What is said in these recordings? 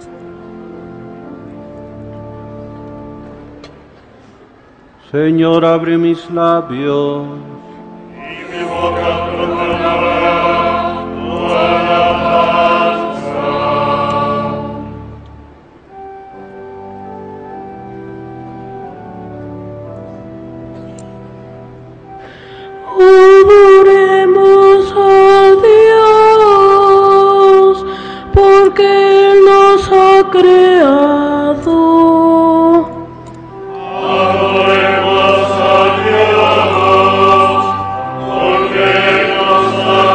Señor, abre mis labios, y mi boca proclamará tu alabanza. Adoremos a Dios, porque Él nos ha creado. Adoremos a Dios, porque nos ha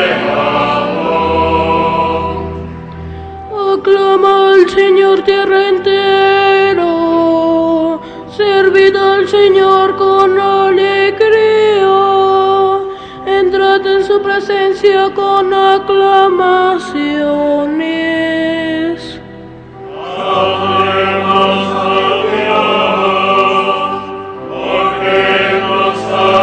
creado. Aclama al Señor tierra entero, servid al Señor con alegría, entrad en su presencia con aclamaciones. Adoremos a Dios, porque nos ha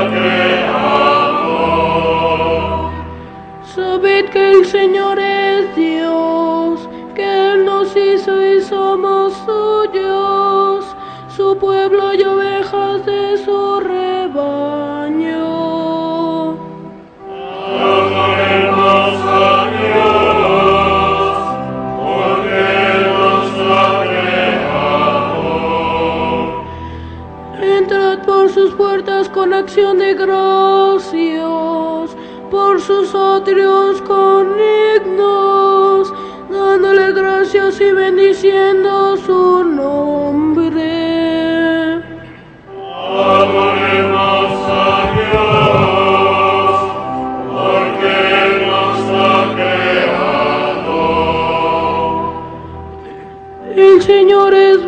creado. Sabed que el Señor es Dios, que Él nos hizo y somos suyos, su pueblo y ovejas de su rebaño. Adoremos a Dios, porque nos ha creado. Entrad por sus puertas con acción de gracias, por sus atrios con himnos, dándole gracias y bendiciendo su nombre. Adoremos a Dios, porque nos ha creado. El Señor es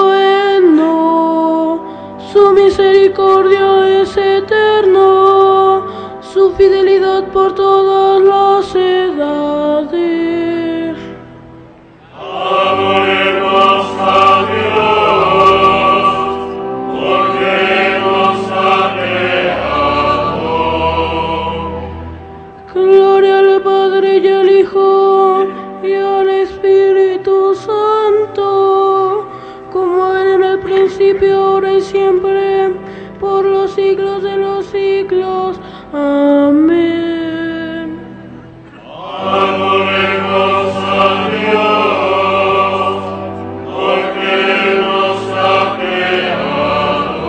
bueno, su misericordia es eterna, su fidelidad por todas las edades. Adoremos a Dios, porque nos ha creado. Gloria al Padre y al Hijo y al Espíritu Santo, como era en el principio, ahora y siempre, por los siglos de los siglos. Amén. Adoremos a Dios, porque nos ha creado.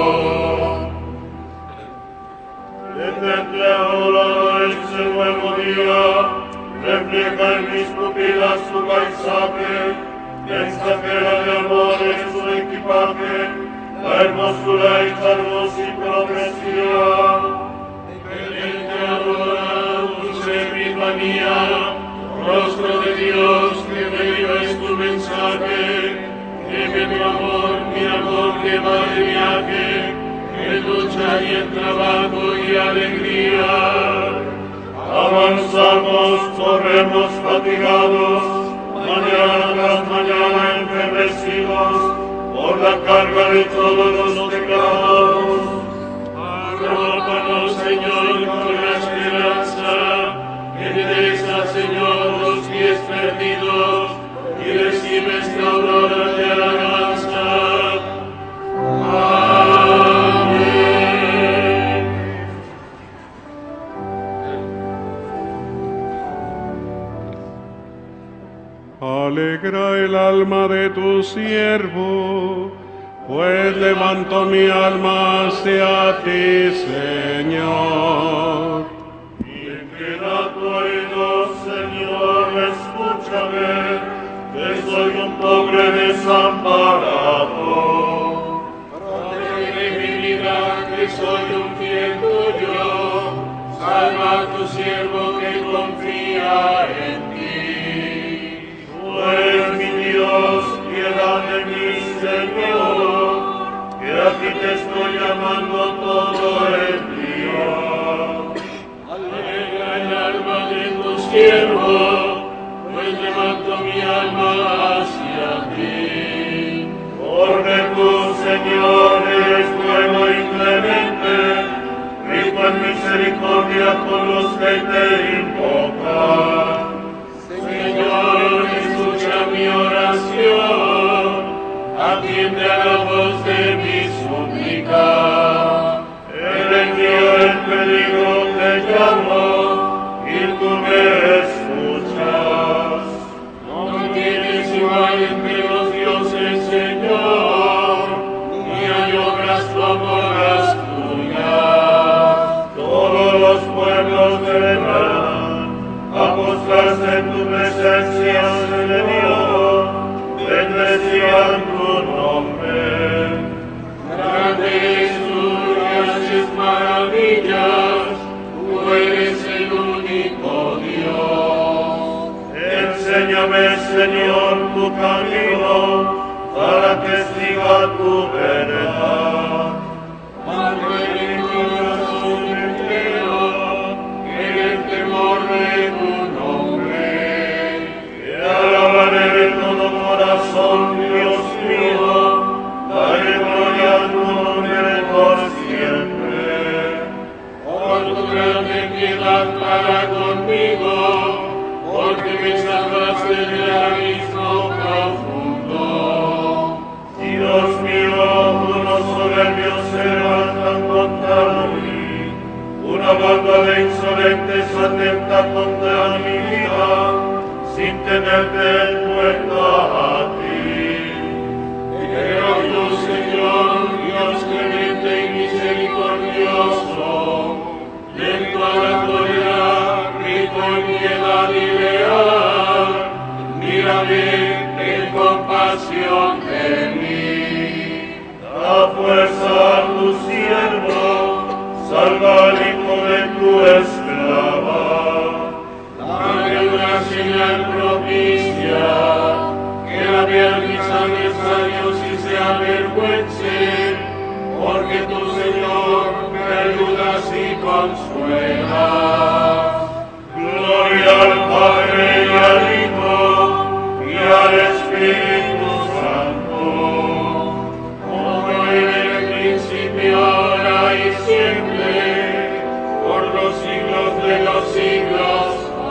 Detente ahora este nuevo día, refleja en mis pupilas su paisaje, mensajera de amor en su equipaje, la hermosura y charmos y progresión. Detente ahora, dulce epifanía, rostro de Dios, que bello es tu mensaje. Dime mi amor que va de viaje, en lucha y en trabajo y alegría. Avanzamos, corremos fatigados, mañana tras mañana enfermecidos, por la carga de todos los pecados. Arrópanos, Señor, con la esperanza, endereza, Señor, los pies perdidos, y recibe esta aurora de alabanza. Amén. Alegra el alma de tu siervo, pues levanto mi alma hacia ti, Señor. Inclina tu oído, Señor, escúchame, que soy un pobre desamparado. Protege mi vida, que soy un fiel tuyo, salva a tu siervo que confía en ti. Tú eres mi Dios, piedad de mí, Señor, que aquí te estoy llamando todo el día. Alegra el alma de tu siervo, pues levanto mi alma hacia ti. Porque tú, Señor, eres bueno y clemente, rico en misericordia con los que te invocan. Señor, escucha mi oración. compasión de mí. Da fuerza a tu siervo, salva al hijo de tu esclava. Dame una señal propicia, que la vean mis adversarios y se avergüencen, porque tu Señor me ayudas y consuelas. Gloria al Padre y al Hijo y al Espíritu Santo, como en el principio, ahora y siempre, por los siglos de los siglos.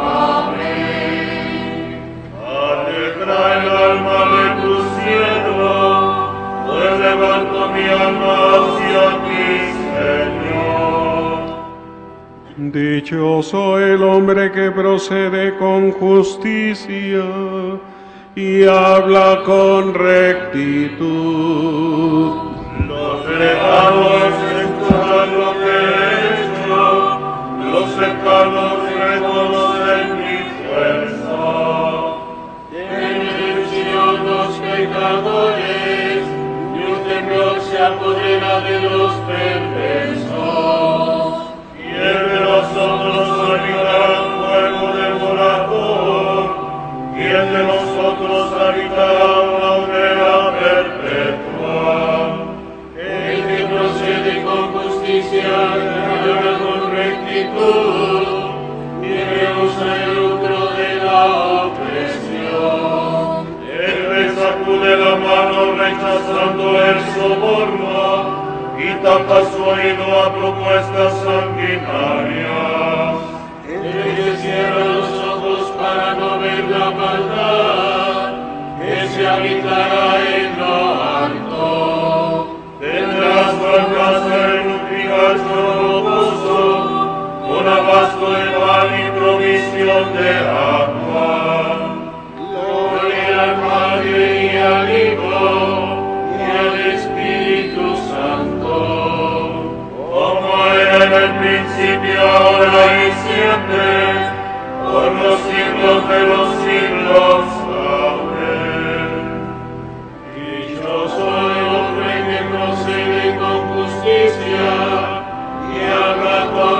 Amén. Alegra el alma de tu siervo, pues levanto mi alma hacia ti, Señor. Dichoso el hombre que procede con justicia y habla con rectitud. Los lejanos escuchan lo que he hecho, los cercanos reconocen mi fuerza. Tienen Sion los pecadores, y un temblor se apodera de los perversos. Y entre nosotros habitará fuego devorador, y entre nosotros habitará una hoguera perpetua. El que procede con justicia, habla con rectitud, y rehúsa el lucro de la opresión. El rey sacude la mano rechazando el soborno, y tapa su oído a propuestas sanguinarias. El que cierra los ojos para no ver la maldad, ese habitará en lo alto. Tendrás tu casa en un picacho robusto, con abasto de pan y provisión de agua. Gloria al Padre y al Hijo y al Espíritu Santo, como era en el principio, ahora y siempre, por los siglos de los siglos. Amén. Dichoso el hombre que procede con justicia y habla con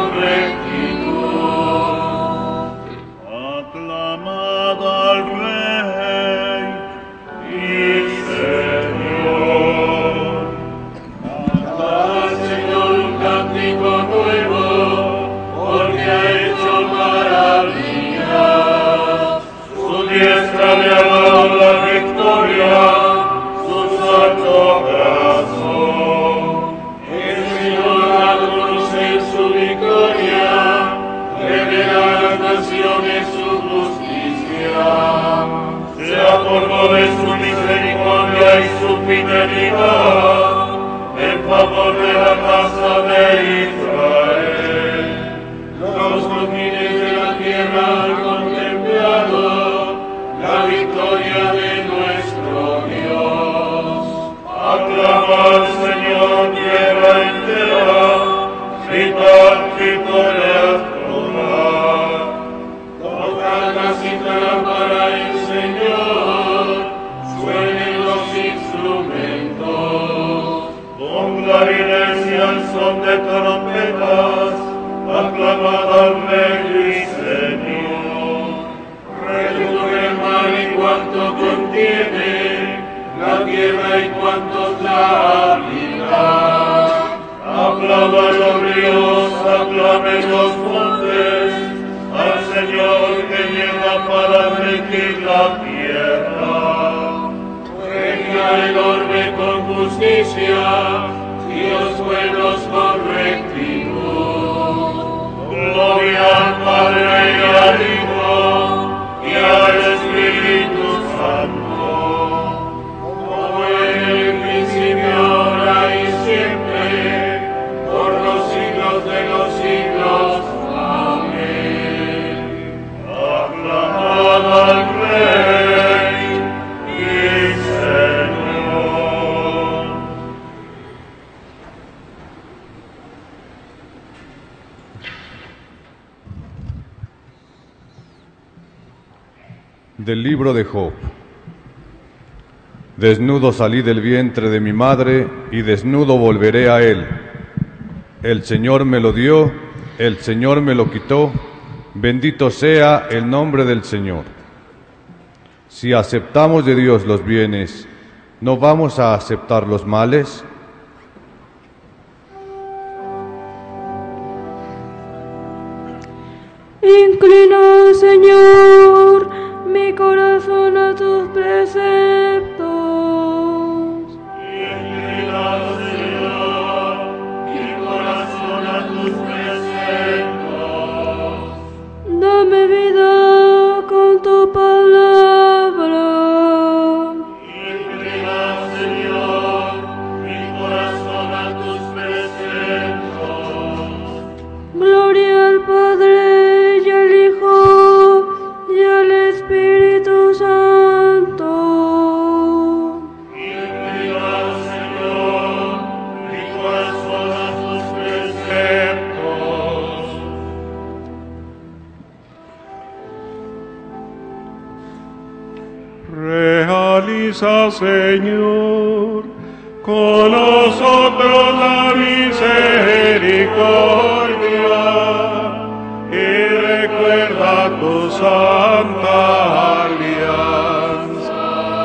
rectitud. Aclamad al Rey y Señor. Cantad al Señor un cántico nuevo, porque ha hecho maravillas. Su diestra le ha dado la victoria, su santo brazo. El Señor da luz en su victoria, revela a las naciones su justicia. Se acordó de su misericordia y su fidelidad, en favor de la casa de Israel. Los confines de la tierra han contemplado la victoria de nuestro Dios. Aclama al Señor tierra entera, gritad victorias todas. Tocad la cítara para el Señor, suenen los instrumentos. Con clarines y al son de trompetas, aclamad al Rey y Señor. Reduce el mar y cuanto contiene, la tierra y cuantos la habitan. Aclaman los ríos, aclamen los montes, al Señor que llega para regir la tierra. Regia el orbe con justicia y los pueblos con rectitud. Gloria al Padre y al Hijo y al Espíritu Santo, como en el principio, ahora y siempre, por los siglos de los siglos. Amén. Aclamad al Rey y Señor. Del libro de Job. Desnudo salí del vientre de mi madre, y desnudo volveré a él. El Señor me lo dio, el Señor me lo quitó, bendito sea el nombre del Señor. Si aceptamos de Dios los bienes, ¿no vamos a aceptar los males? Inclina, Señor, mi corazón a tus preceptos. Inclina, Señor, mi corazón a tus preceptos. Dame vida con tu palabra. Inclina, Señor, mi corazón a tus preceptos. Gloria al Padre, y al Hijo, y al Espíritu Santo. Inclina, Señor, mi corazón a tus preceptos. Realiza, Señor, con nosotros la misericordia y recuerda tu santa alianza.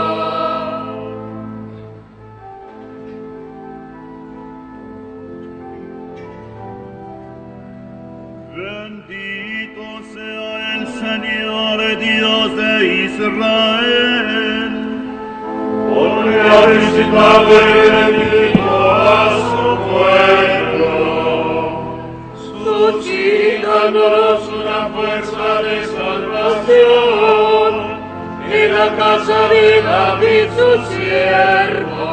Bendito sea el Señor Dios de Israel, porque ha visitado y redimido a su pueblo, suscitándonos una fuerza de salvación en la casa de David su siervo,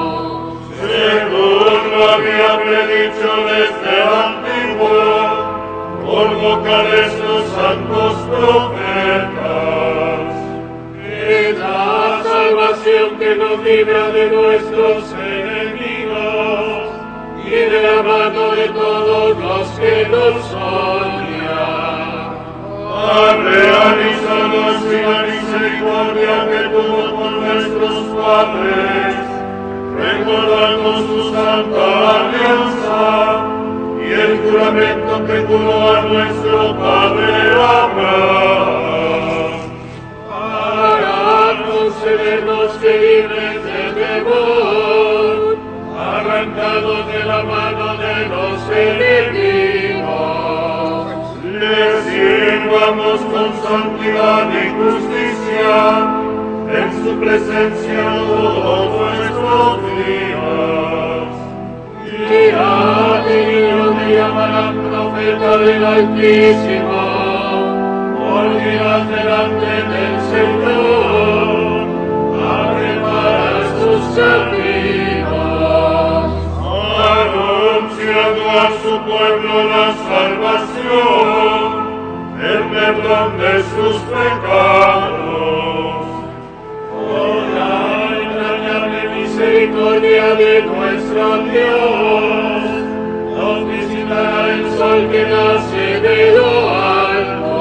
según lo había predicho desde antiguo por boca de sus santos profetas, que da salvación que nos libra de nuestros enemigos y de la mano de todos los que nos odian. Ha realizado así la misericordia que tuvo con nuestros padres, recordando su santa alianza y el juramento que juró a nuestro padre Abraham, para concedernos que libres de temor, arrancados de la mano de los enemigos, les sirvamos con santidad y justicia en su presencia todos nuestros días. Y ha tenido de llamar profeta del Altísimo, porque irás delante del Señor a preparar sus caminos, anunciando a su pueblo la salvación, el perdón de sus pecados, por la entrañable misericordia de nuestro Dios, nos visitará el sol que nace de lo alto,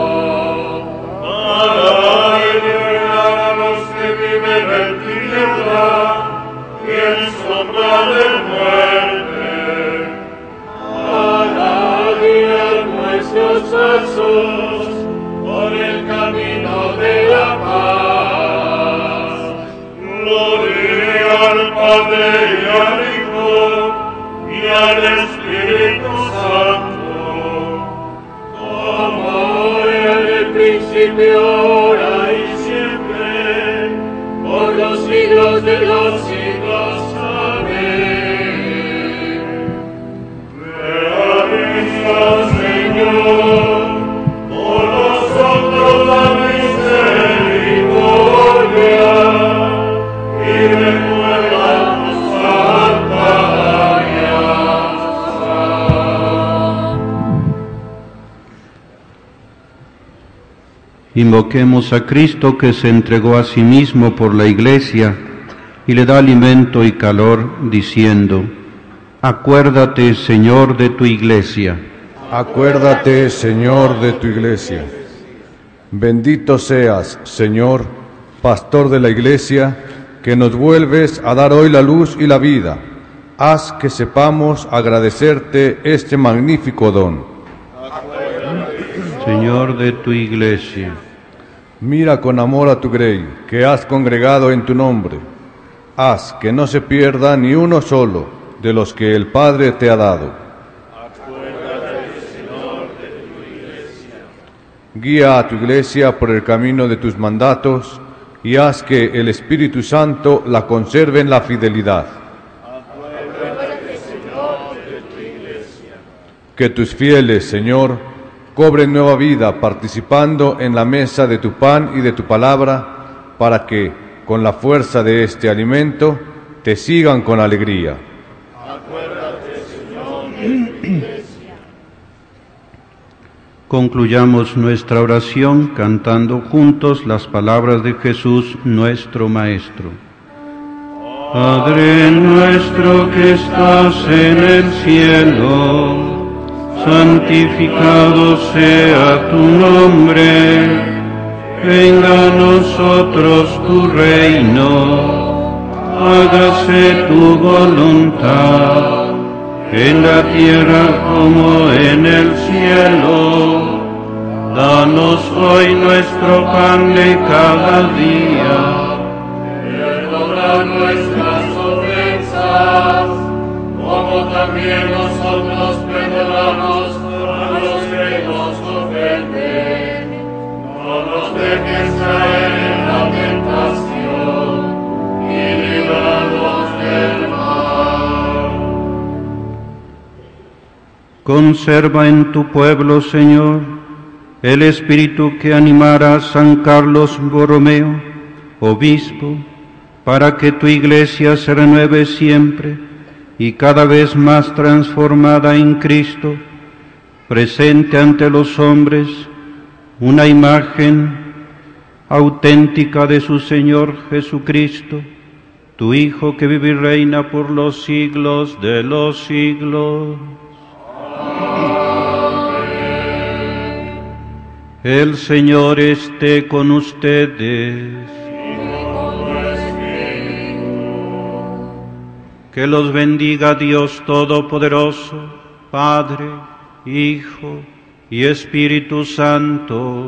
para iluminar a los que viven en tiniebla y en sombra de muerte, para guiar nuestros pasos por el camino de la paz. Gloria al Padre y al Hijo y al Espíritu Santo, como era en el principio, ahora y siempre, por los siglos de los siglos. Amén. Realiza, Señor, por nosotros la misericordia y recuerda tu santa alianza. Invoquemos a Cristo que se entregó a sí mismo por la Iglesia y le da alimento y calor, diciendo: Acuérdate, Señor, de tu Iglesia. Acuérdate, Señor, de tu Iglesia. Bendito seas, Señor, pastor de la Iglesia, que nos vuelves a dar hoy la luz y la vida, haz que sepamos agradecerte este magnífico don. Señor de tu iglesia, mira con amor a tu grey, que has congregado en tu nombre. Haz que no se pierda ni uno solo de los que el Padre te ha dado. Guía a tu iglesia por el camino de tus mandatos y haz que el Espíritu Santo la conserve en la fidelidad. Que tus fieles, Señor, cobren nueva vida participando en la mesa de tu pan y de tu palabra, para que, con la fuerza de este alimento, te sigan con alegría. Acuérdate, Señor, de tu iglesia. Concluyamos nuestra oración cantando juntos las palabras de Jesús, nuestro Maestro. Padre nuestro que estás en el cielo, santificado sea tu nombre. Venga a nosotros tu reino, hágase tu voluntad, en la tierra como en el cielo. Danos hoy nuestro pan de cada día. Perdona nuestras ofensas, como también nosotros perdonamos a los que nos ofenden. No nos dejes caer en la tentación, y líbranos del mal. Conserva en tu pueblo, Señor, el espíritu que animara a San Carlos Borromeo, obispo, para que tu iglesia se renueve siempre y cada vez más transformada en Cristo, presente ante los hombres una imagen auténtica de su Señor Jesucristo, tu Hijo que vive y reina por los siglos de los siglos. El Señor esté con ustedes. Que los bendiga Dios Todopoderoso, Padre, Hijo y Espíritu Santo.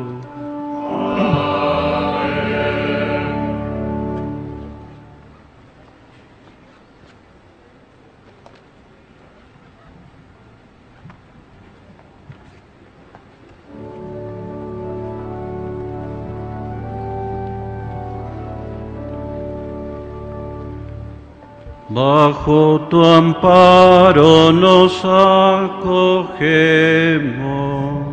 Bajo tu amparo nos acogemos.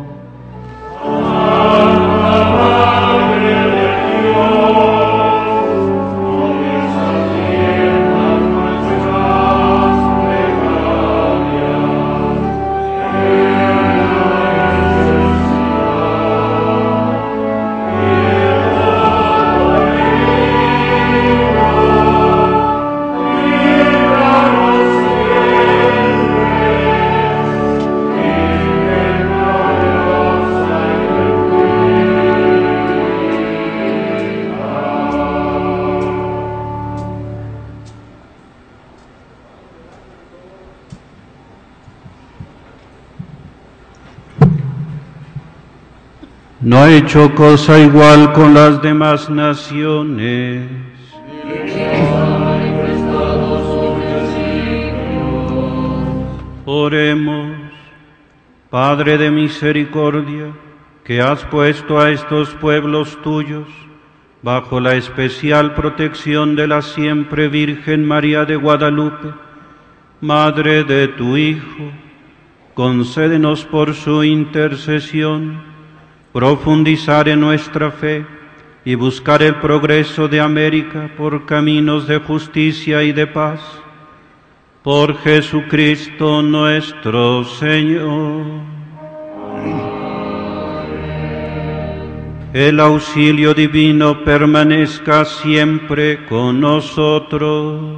No ha hecho cosa igual con las demás naciones. Oremos, Padre de misericordia, que has puesto a estos pueblos tuyos bajo la especial protección de la siempre Virgen María de Guadalupe, Madre de tu Hijo, concédenos por su intercesión profundizar en nuestra fe y buscar el progreso de América por caminos de justicia y de paz. Por Jesucristo nuestro Señor. El auxilio divino permanezca siempre con nosotros.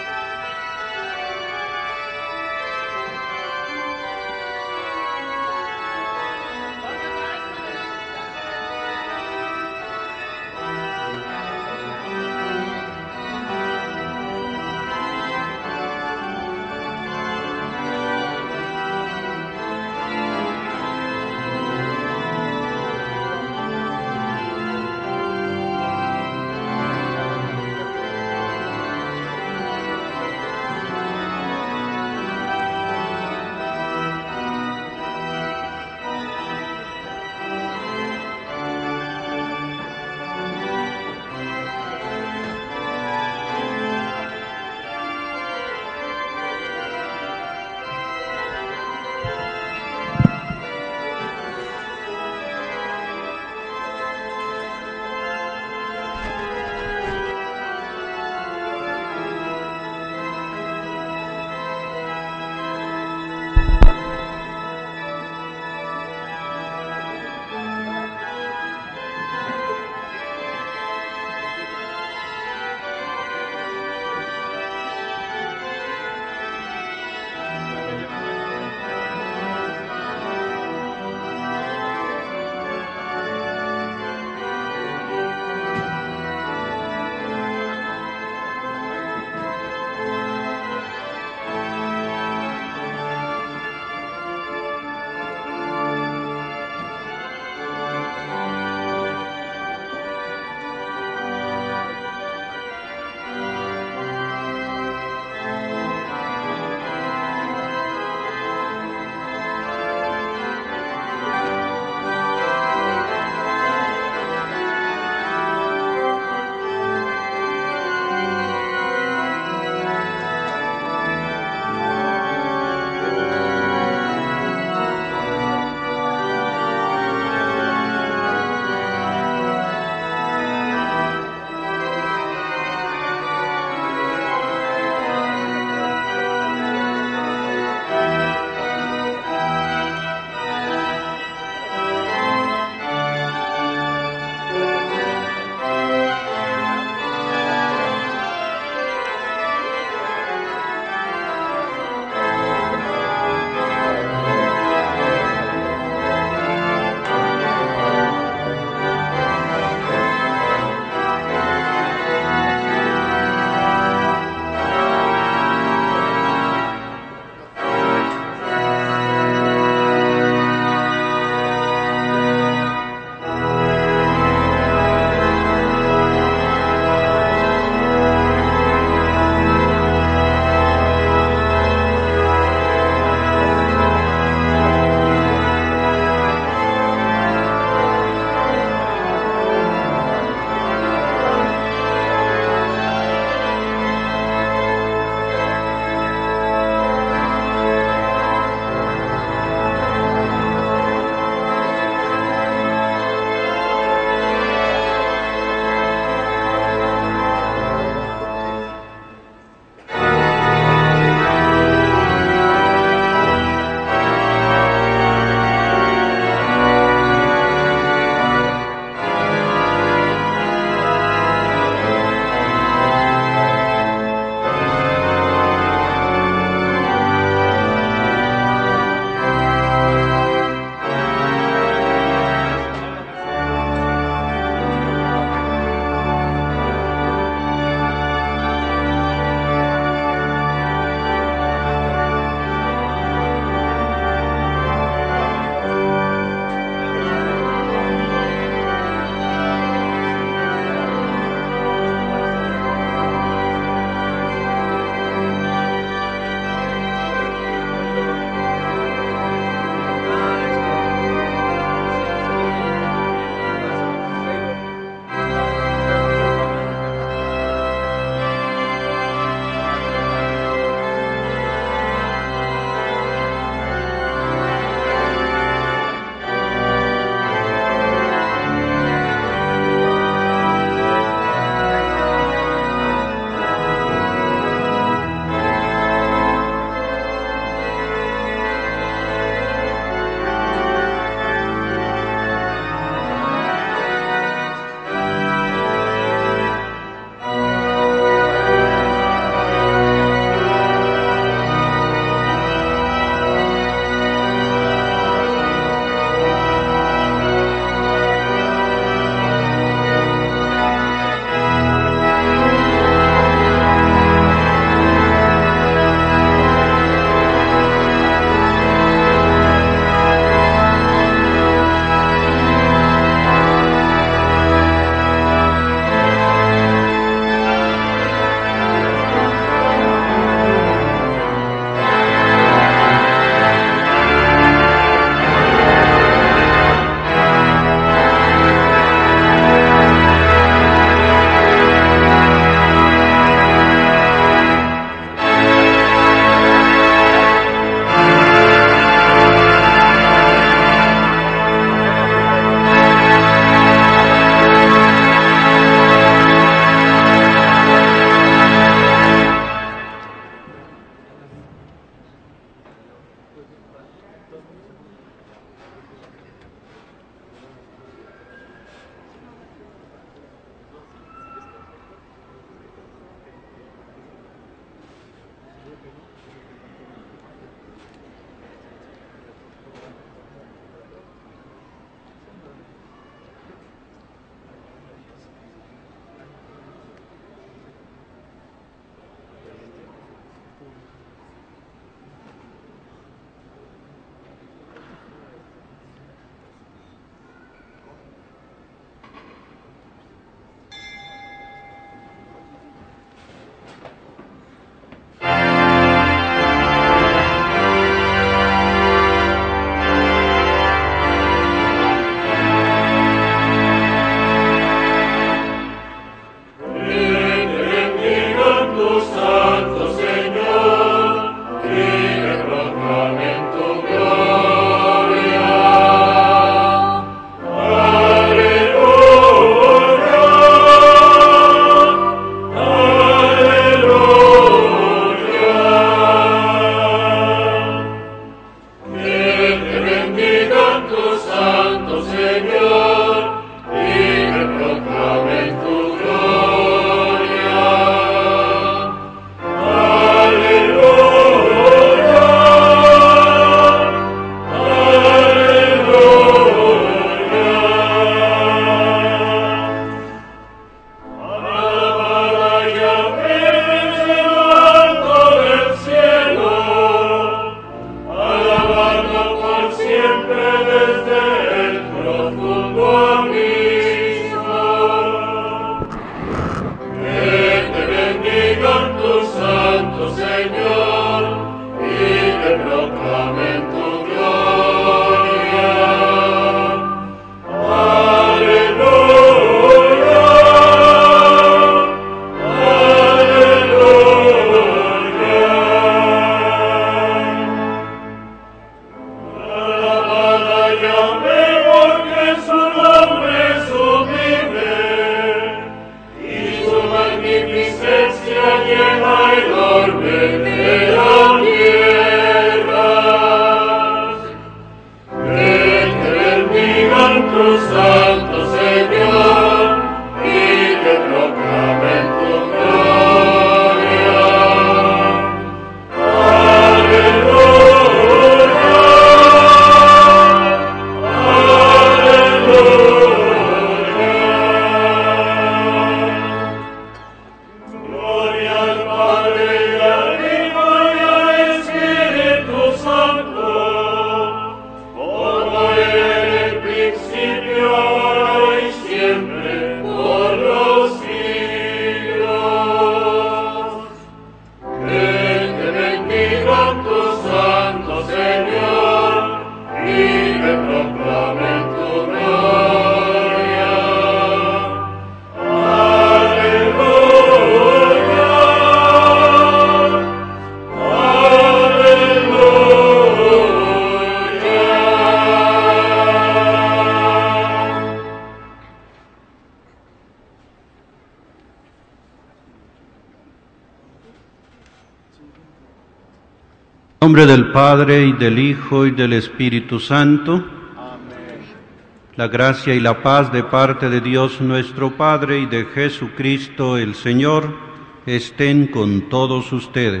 En nombre del Padre, y del Hijo, y del Espíritu Santo. Amén. La gracia y la paz de parte de Dios nuestro Padre y de Jesucristo el Señor estén con todos ustedes.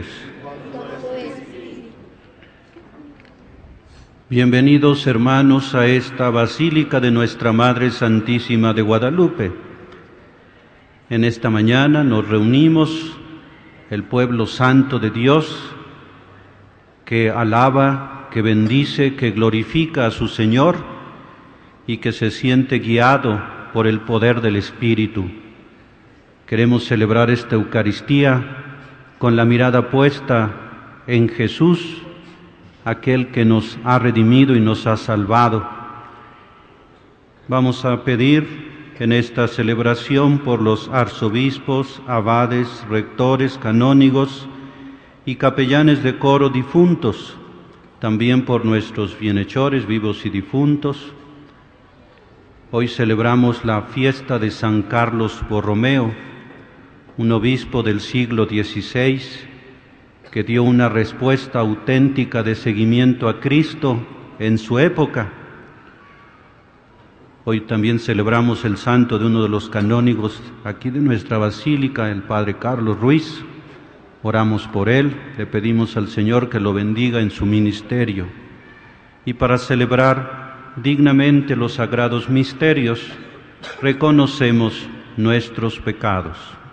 Bienvenidos, hermanos, a esta Basílica de Nuestra Madre Santísima de Guadalupe. En esta mañana nos reunimos, el pueblo santo de Dios, que alaba, que bendice, que glorifica a su Señor y que se siente guiado por el poder del Espíritu. Queremos celebrar esta Eucaristía con la mirada puesta en Jesús, aquel que nos ha redimido y nos ha salvado. Vamos a pedir en esta celebración por los arzobispos, abades, rectores, canónigos y capellanes de coro difuntos, también por nuestros bienhechores vivos y difuntos. Hoy celebramos la fiesta de San Carlos Borromeo, un obispo del siglo XVI que dio una respuesta auténtica de seguimiento a Cristo en su época. Hoy también celebramos el santo de uno de los canónigos aquí de nuestra basílica, el padre Carlos Ruiz. Oramos por él, le pedimos al Señor que lo bendiga en su ministerio. Y para celebrar dignamente los sagrados misterios, reconocemos nuestros pecados.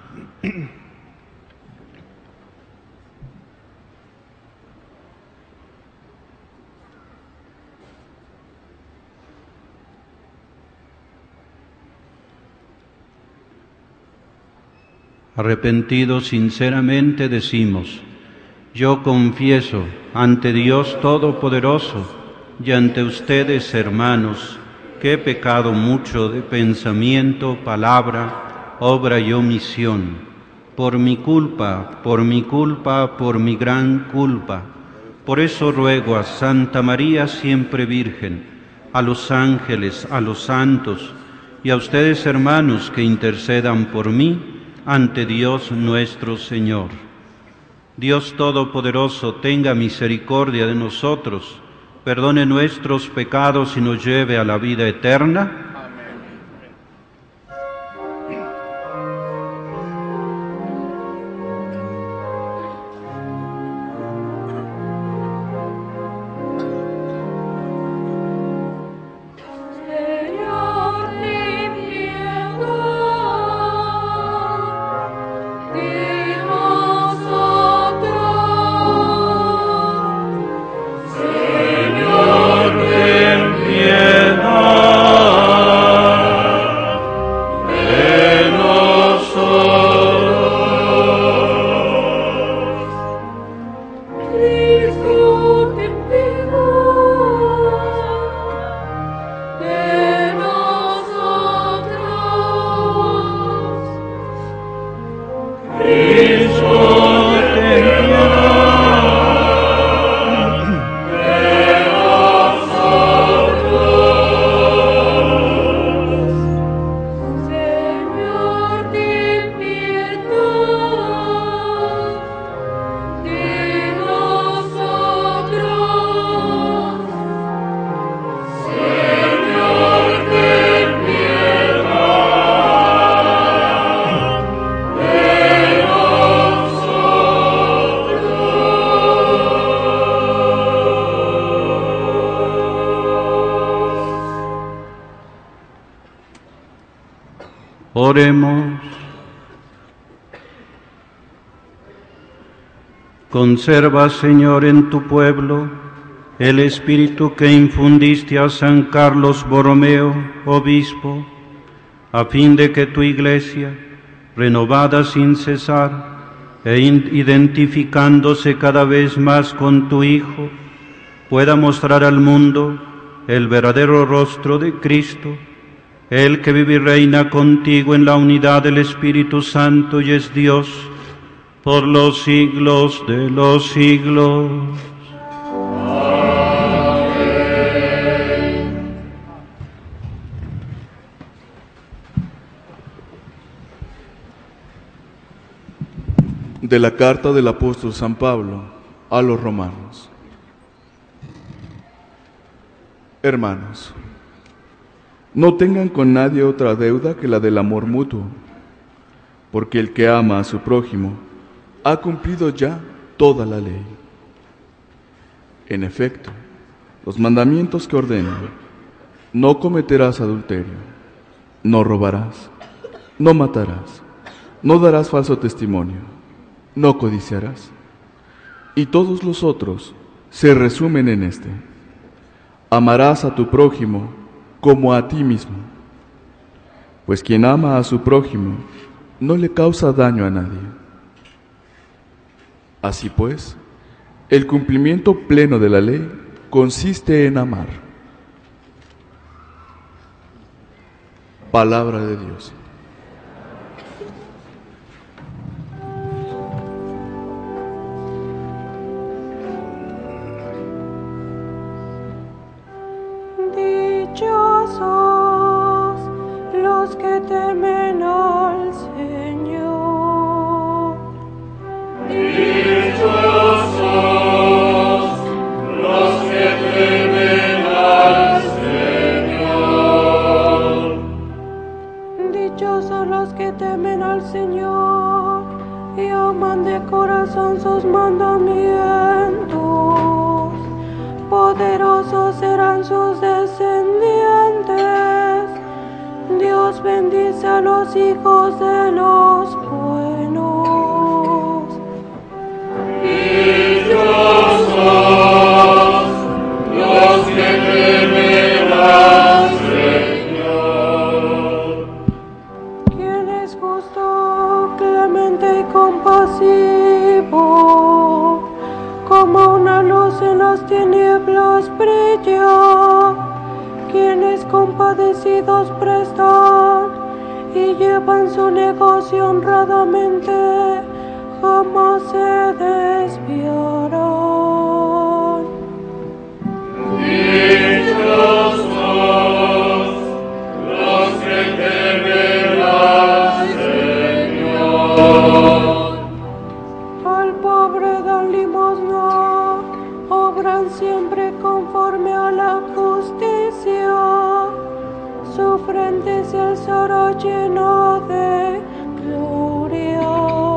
Arrepentidos sinceramente decimos: yo confieso ante Dios Todopoderoso y ante ustedes, hermanos, que he pecado mucho de pensamiento, palabra, obra y omisión, por mi culpa, por mi gran culpa. Por eso ruego a Santa María siempre Virgen, a los ángeles, a los santos y a ustedes, hermanos, que intercedan por mí ante Dios nuestro Señor. Dios Todopoderoso tenga misericordia de nosotros, perdone nuestros pecados y nos lleve a la vida eterna. Oremos. Conserva, Señor, en tu pueblo el espíritu que infundiste a San Carlos Borromeo, obispo, a fin de que tu Iglesia, renovada sin cesar e identificándose cada vez más con tu Hijo, pueda mostrar al mundo el verdadero rostro de Cristo, el que vive y reina contigo en la unidad del Espíritu Santo y es Dios por los siglos de los siglos. De la carta del apóstol San Pablo a los romanos. Hermanos, no tengan con nadie otra deuda que la del amor mutuo, porque el que ama a su prójimo ha cumplido ya toda la ley. En efecto, los mandamientos que ordenan: no cometerás adulterio, no robarás, no matarás, no darás falso testimonio, no codiciarás, y todos los otros se resumen en este: amarás a tu prójimo como a ti mismo. Pues quien ama a su prójimo no le causa daño a nadie. Así pues, el cumplimiento pleno de la ley consiste en amar. Palabra de Dios. Dichosos los que temen al Señor. Dichosos los que temen al Señor. Dichosos los que temen al Señor y aman de corazón sus mandamientos. Poderosos serán sus descendientes. Dios bendice a los hijos de los buenos. Dichosos los que temen al Señor. Quien es justo, clemente y compasivo, como una luz en las tinieblas brilla. Quienes compadecidos prestan y llevan su negocio honradamente, jamás se desviarán. Dichosos los que temen al Señor. Al pobre dan limosna, obran siempre conforme a la justicia. Su frente se alzará llena de gloria.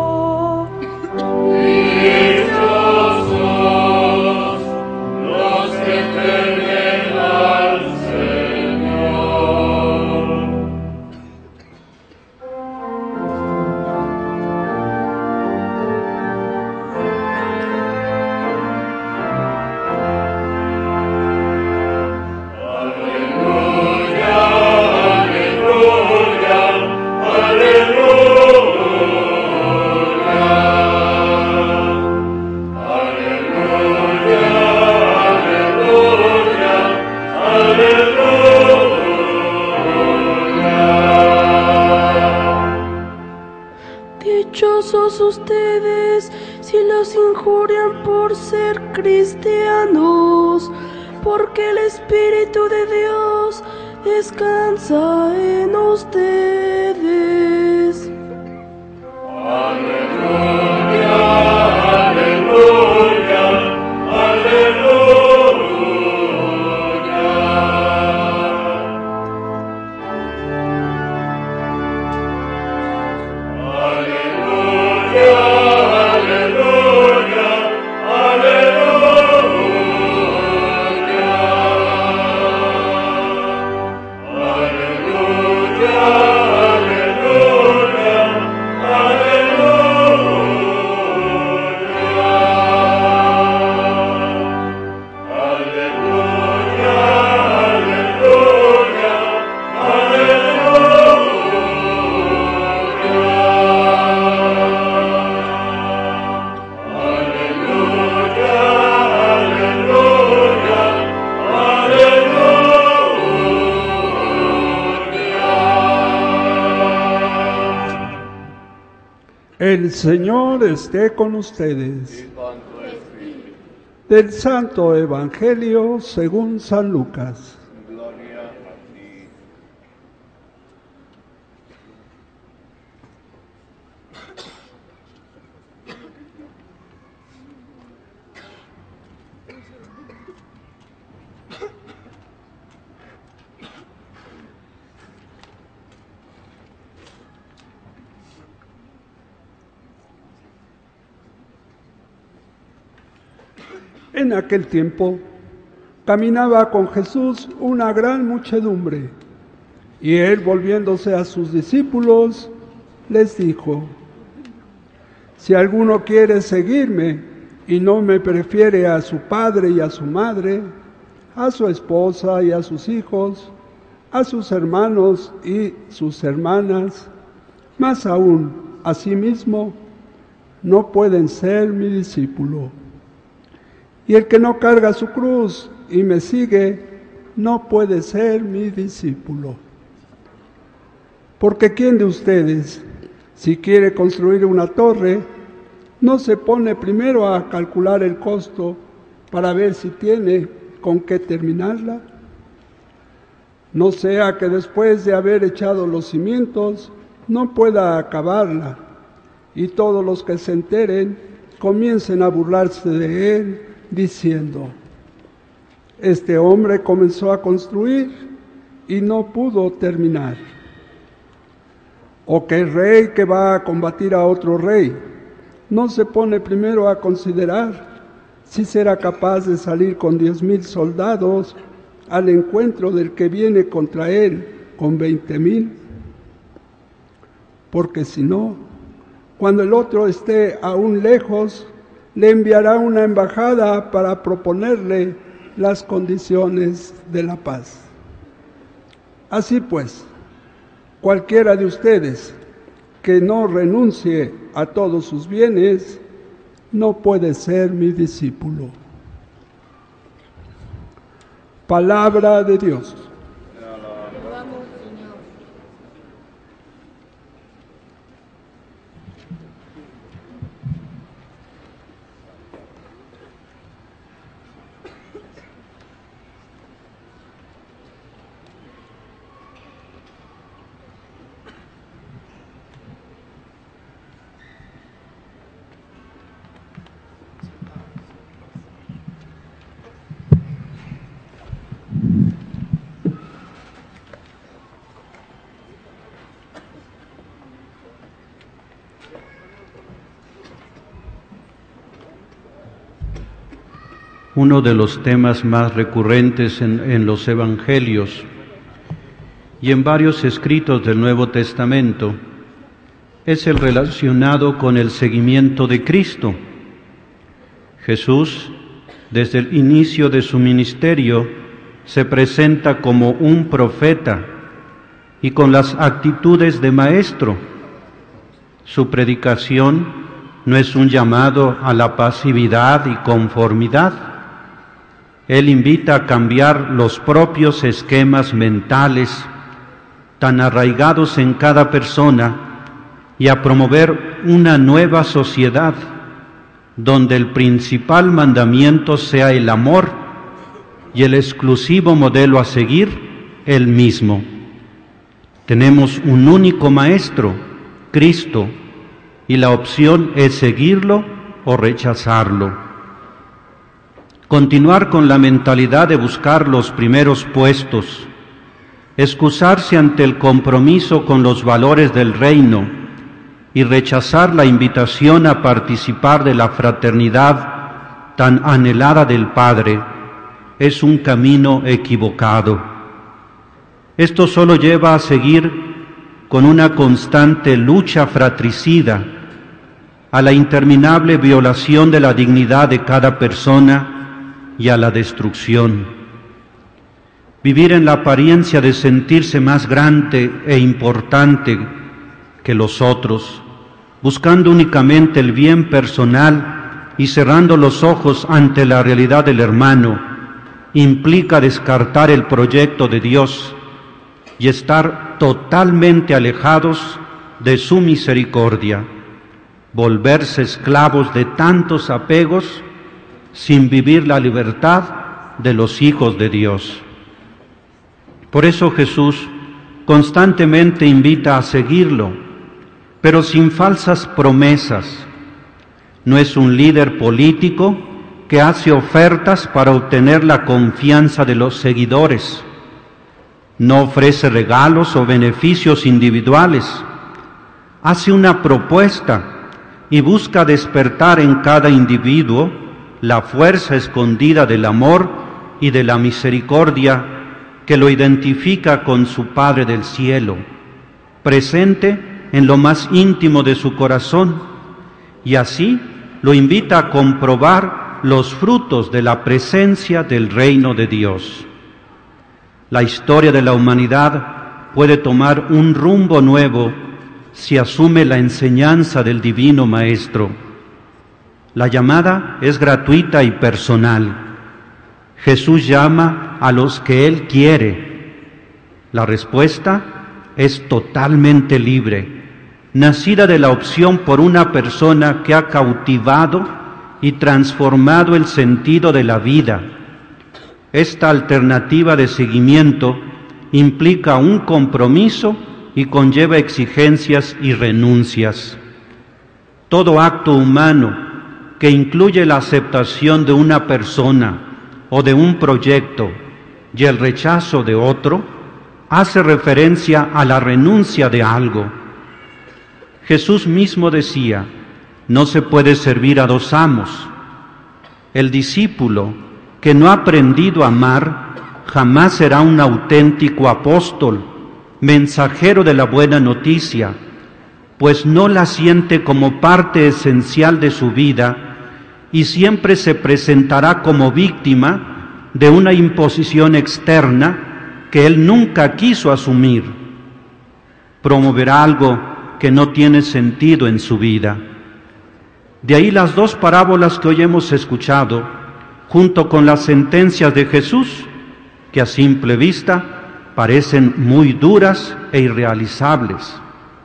Dichosos los que temen al Señor. Aleluya, aleluya, aleluya. Aleluya, aleluya, aleluya. Dichosos ustedes si los injurian por ser cristianos, porque el Espíritu de Dios descansa en ustedes. Aleluya, aleluya, aleluya, aleluya. El Señor esté con ustedes. Del Santo Evangelio según San Lucas. Gloria a ti. En aquel tiempo caminaba con Jesús una gran muchedumbre, y él, volviéndose a sus discípulos, les dijo: si alguno quiere seguirme y no me prefiere a su padre y a su madre, a su esposa y a sus hijos, a sus hermanos y sus hermanas, más aún a sí mismo, no pueden ser mi discípulo. Y el que no carga su cruz y me sigue, no puede ser mi discípulo. Porque ¿quién de ustedes, si quiere construir una torre, no se pone primero a calcular el costo para ver si tiene con qué terminarla? No sea que después de haber echado los cimientos, no pueda acabarla, y todos los que se enteren comiencen a burlarse de él, diciendo: este hombre comenzó a construir y no pudo terminar. O que el rey que va a combatir a otro rey no se pone primero a considerar si será capaz de salir con 10,000 soldados al encuentro del que viene contra él con 20,000. Porque si no, cuando el otro esté aún lejos, le enviará una embajada para proponerle las condiciones de la paz. Así pues, cualquiera de ustedes que no renuncie a todos sus bienes, no puede ser mi discípulo. Palabra de Dios. Uno de los temas más recurrentes en los Evangelios y en varios escritos del Nuevo Testamento es el relacionado con el seguimiento de Cristo. Jesús, desde el inicio de su ministerio, se presenta como un profeta y con las actitudes de maestro. Su predicación no es un llamado a la pasividad y conformidad. Él invita a cambiar los propios esquemas mentales tan arraigados en cada persona y a promover una nueva sociedad donde el principal mandamiento sea el amor y el exclusivo modelo a seguir el mismo. Tenemos un único Maestro, Cristo, y la opción es seguirlo o rechazarlo. Continuar con la mentalidad de buscar los primeros puestos, excusarse ante el compromiso con los valores del reino y rechazar la invitación a participar de la fraternidad tan anhelada del Padre, es un camino equivocado. Esto solo lleva a seguir con una constante lucha fratricida, a la interminable violación de la dignidad de cada persona y a la destrucción. Vivir en la apariencia de sentirse más grande e importante que los otros, buscando únicamente el bien personal y cerrando los ojos ante la realidad del hermano, implica descartar el proyecto de Dios y estar totalmente alejados de su misericordia. volverse esclavos de tantos apegos sin vivir la libertad de los hijos de Dios. Por eso Jesús constantemente invita a seguirlo, pero sin falsas promesas. No es un líder político que hace ofertas para obtener la confianza de los seguidores. No ofrece regalos o beneficios individuales. Hace una propuesta y busca despertar en cada individuo la fuerza escondida del amor y de la misericordia que lo identifica con su Padre del cielo, presente en lo más íntimo de su corazón, y así lo invita a comprobar los frutos de la presencia del reino de Dios. La historia de la humanidad puede tomar un rumbo nuevo si asume la enseñanza del Divino Maestro. La llamada es gratuita y personal. Jesús llama a los que Él quiere. La respuesta es totalmente libre, nacida de la opción por una persona que ha cautivado y transformado el sentido de la vida. Esta alternativa de seguimiento implica un compromiso y conlleva exigencias y renuncias. Todo acto humano que incluye la aceptación de una persona o de un proyecto y el rechazo de otro, hace referencia a la renuncia de algo. Jesús mismo decía, no se puede servir a dos amos. El discípulo que no ha aprendido a amar jamás será un auténtico apóstol, mensajero de la buena noticia, pues no la siente como parte esencial de su vida y siempre se presentará como víctima de una imposición externa que él nunca quiso asumir. Promoverá algo que no tiene sentido en su vida. De ahí las dos parábolas que hoy hemos escuchado, junto con las sentencias de Jesús, que a simple vista parecen muy duras e irrealizables.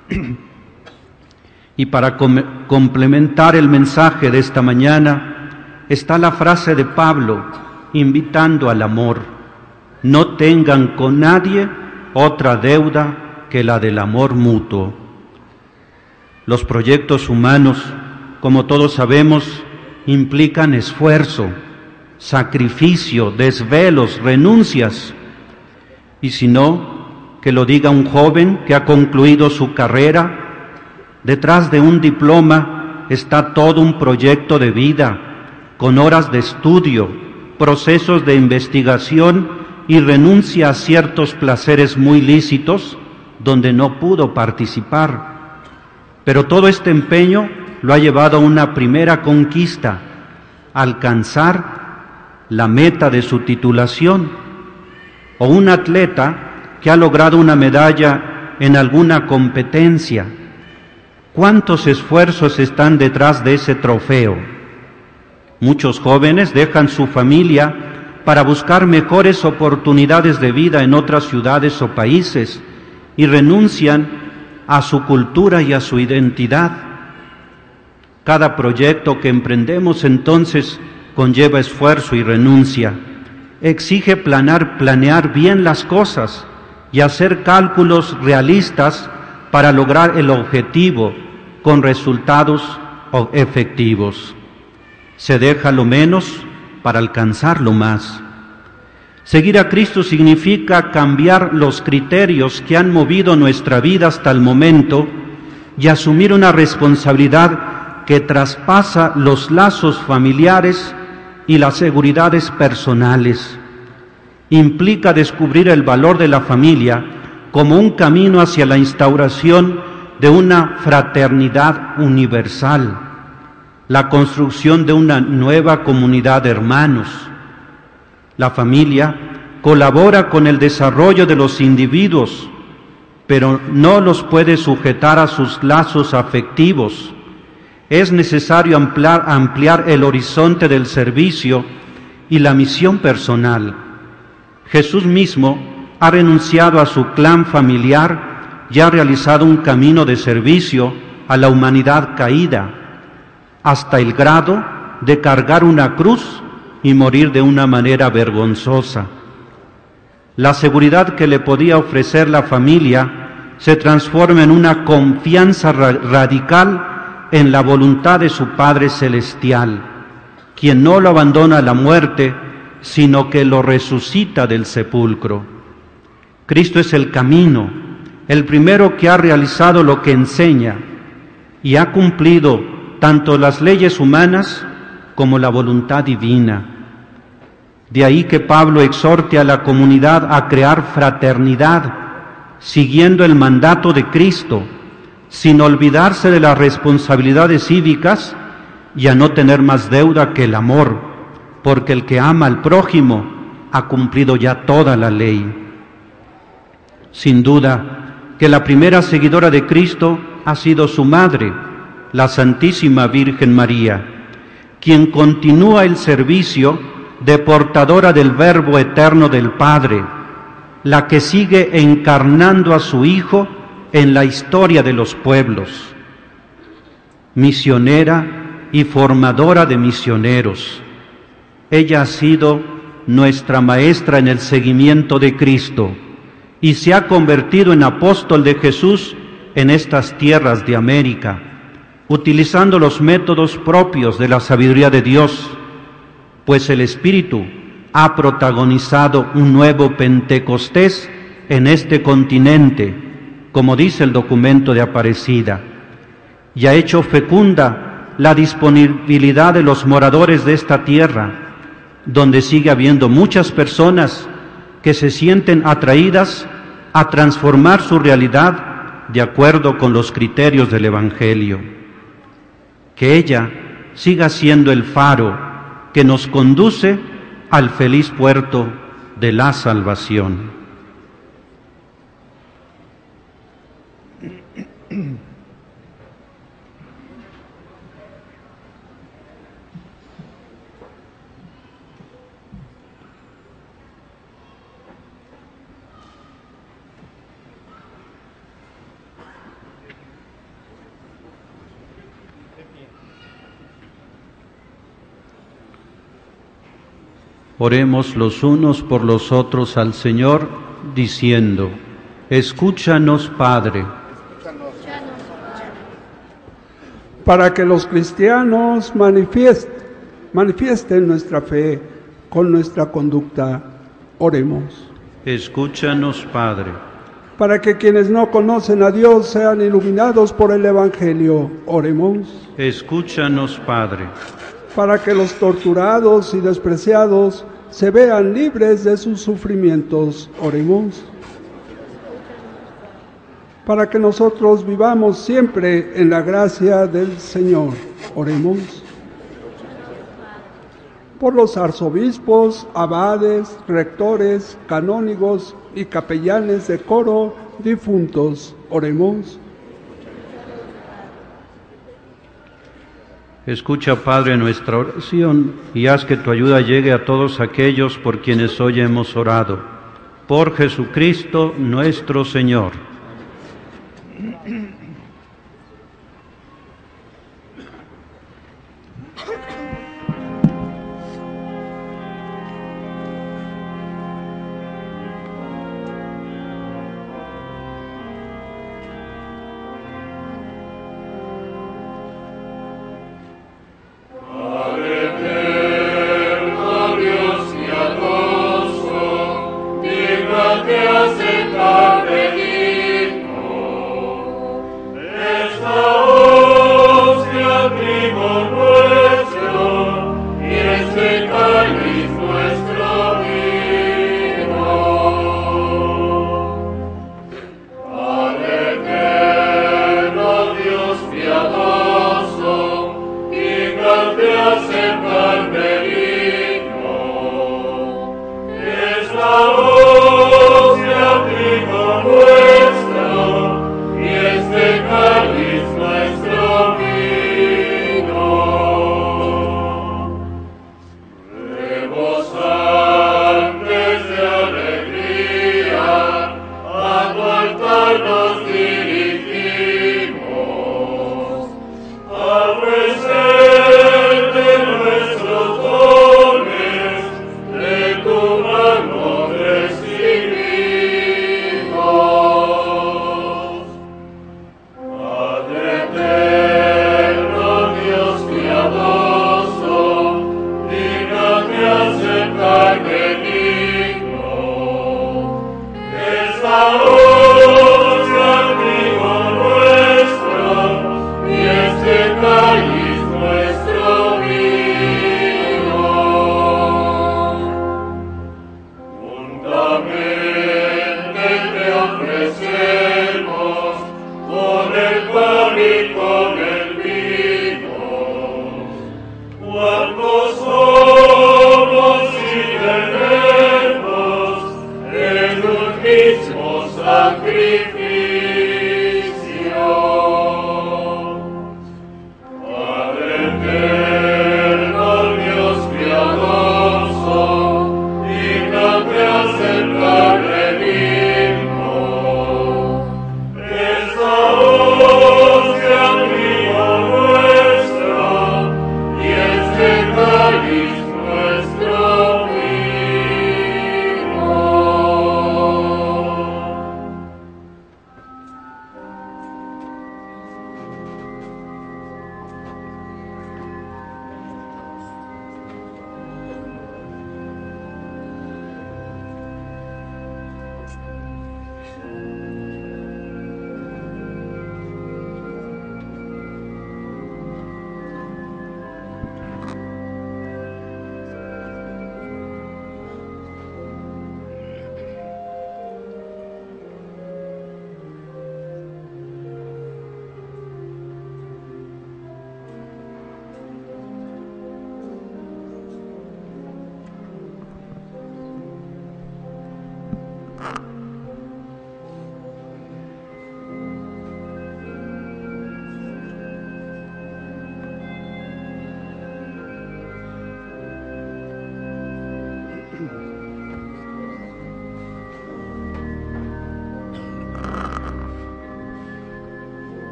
Y para complementar el mensaje de esta mañana está la frase de Pablo invitando al amor. No tengan con nadie otra deuda que la del amor mutuo. Los proyectos humanos, como todos sabemos, implican esfuerzo, sacrificio, desvelos, renuncias. Y si no, que lo diga un joven que ha concluido su carrera. Detrás de un diploma está todo un proyecto de vida, con horas de estudio, procesos de investigación y renuncia a ciertos placeres muy lícitos donde no pudo participar. Pero todo este empeño lo ha llevado a una primera conquista, alcanzar la meta de su titulación, o un atleta que ha logrado una medalla en alguna competencia. ¿Cuántos esfuerzos están detrás de ese trofeo? Muchos jóvenes dejan su familia para buscar mejores oportunidades de vida en otras ciudades o países y renuncian a su cultura y a su identidad. Cada proyecto que emprendemos entonces conlleva esfuerzo y renuncia. Exige planear bien las cosas y hacer cálculos realistas para lograr el objetivo con resultados efectivos. Se deja lo menos para alcanzar lo más. Seguir a Cristo significa cambiar los criterios que han movido nuestra vida hasta el momento y asumir una responsabilidad que traspasa los lazos familiares y las seguridades personales. Implica descubrir el valor de la familia como un camino hacia la instauración de una fraternidad universal, la construcción de una nueva comunidad de hermanos. La familia colabora con el desarrollo de los individuos, pero no los puede sujetar a sus lazos afectivos. Es necesario ampliar el horizonte del servicio y la misión personal. Jesús mismo ha renunciado a su clan familiar y ha realizado un camino de servicio a la humanidad caída, hasta el grado de cargar una cruz y morir de una manera vergonzosa. La seguridad que le podía ofrecer la familia se transforma en una confianza radical en la voluntad de su Padre Celestial, quien no lo abandona a la muerte, sino que lo resucita del sepulcro. Cristo es el camino, el primero que ha realizado lo que enseña y ha cumplido tanto las leyes humanas como la voluntad divina. De ahí que Pablo exhorte a la comunidad a crear fraternidad, siguiendo el mandato de Cristo, sin olvidarse de las responsabilidades cívicas y a no tener más deuda que el amor, porque el que ama al prójimo ha cumplido ya toda la ley. Sin duda que la primera seguidora de Cristo ha sido su madre, la Santísima Virgen María, quien continúa el servicio de portadora del Verbo eterno del Padre, la que sigue encarnando a su Hijo en la historia de los pueblos, misionera y formadora de misioneros. Ella ha sido nuestra maestra en el seguimiento de Cristo y se ha convertido en apóstol de Jesús en estas tierras de América, utilizando los métodos propios de la sabiduría de Dios, pues el Espíritu ha protagonizado un nuevo Pentecostés en este continente, como dice el documento de Aparecida, y ha hecho fecunda la disponibilidad de los moradores de esta tierra, donde sigue habiendo muchas personas que se sienten atraídas a transformar su realidad de acuerdo con los criterios del Evangelio. Que ella siga siendo el faro que nos conduce al feliz puerto de la salvación. Oremos los unos por los otros al Señor, diciendo: escúchanos, Padre. Para que los cristianos manifiesten nuestra fe con nuestra conducta, oremos. Escúchanos, Padre. Para que quienes no conocen a Dios sean iluminados por el Evangelio, oremos. Escúchanos, Padre. Para que los torturados y despreciados se vean libres de sus sufrimientos, oremos. Para que nosotros vivamos siempre en la gracia del Señor, oremos. Por los arzobispos, abades, rectores, canónigos y capellanes de coro difuntos, oremos. Escucha, Padre, nuestra oración y haz que tu ayuda llegue a todos aquellos por quienes hoy hemos orado. Por Jesucristo nuestro Señor. Esta hostia, trigo nuestro,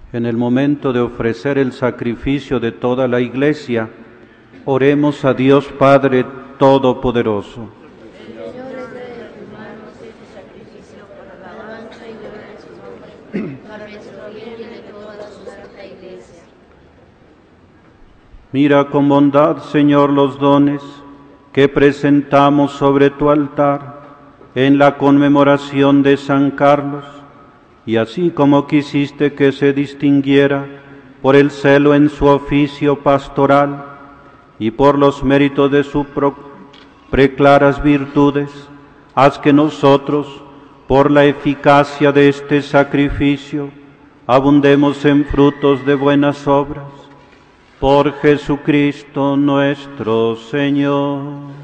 En el momento de ofrecer el sacrificio de toda la Iglesia, oremos a Dios Padre Todopoderoso. Señor, trae de tus manos este sacrificio por la alabanza y gloria de su nombre, para nuestro bien y de toda su santa Iglesia. Mira con bondad, Señor, los dones que presentamos sobre tu altar en la conmemoración de San Carlos, y así como quisiste que se distinguiera por el celo en su oficio pastoral y por los méritos de sus preclaras virtudes, haz que nosotros, por la eficacia de este sacrificio, abundemos en frutos de buenas obras. Por Jesucristo nuestro Señor.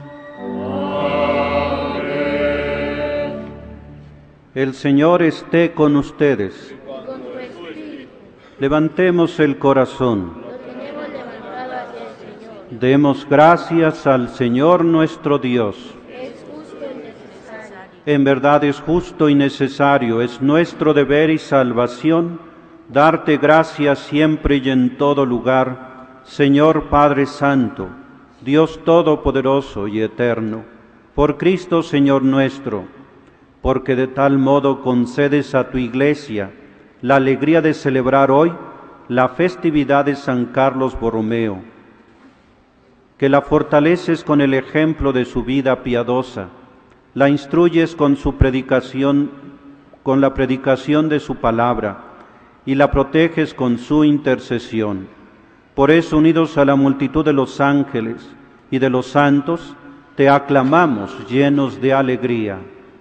Amén. El Señor esté con ustedes. Con tu espíritu. Levantemos el corazón. Lo tenemos levantado hacia el Señor. Demos gracias al Señor nuestro Dios. Es justo y necesario. En verdad es justo y necesario, es nuestro deber y salvación darte gracias siempre y en todo lugar, Señor Padre Santo, Dios Todopoderoso y Eterno, por Cristo Señor nuestro, porque de tal modo concedes a tu Iglesia la alegría de celebrar hoy la festividad de San Carlos Borromeo, que la fortaleces con el ejemplo de su vida piadosa, la instruyes con su predicación, con la predicación de su palabra, y la proteges con su intercesión. Por eso, unidos a la multitud de los ángeles y de los santos, te aclamamos llenos de alegría.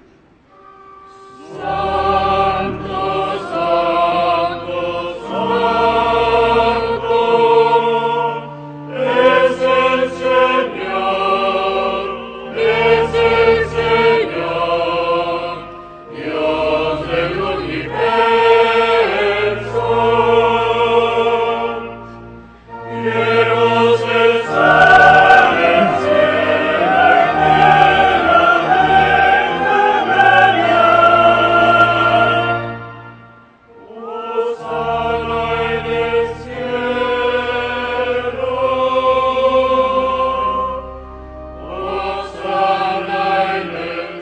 Santo, santo, santo, es el Señor, Dios del universo. Quiero cesar el cielo y tierra de Hosana en el cielo, Hosana en el